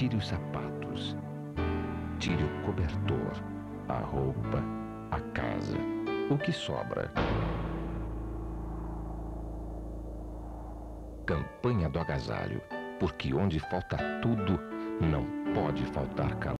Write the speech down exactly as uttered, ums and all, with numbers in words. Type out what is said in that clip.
tire os sapatos, tire o cobertor, a roupa, a casa, o que sobra. Campanha do agasalho, porque onde falta tudo, não pode faltar calor.